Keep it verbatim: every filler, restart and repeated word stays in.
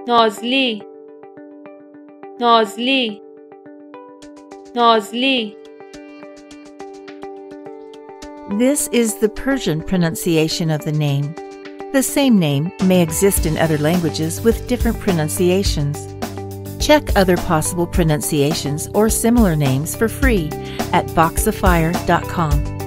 نازلی نازلی نازلی. This is the Persian pronunciation of the name. The same name may exist in other languages with different pronunciations. Check other possible pronunciations or similar names for free at voxifier dot com.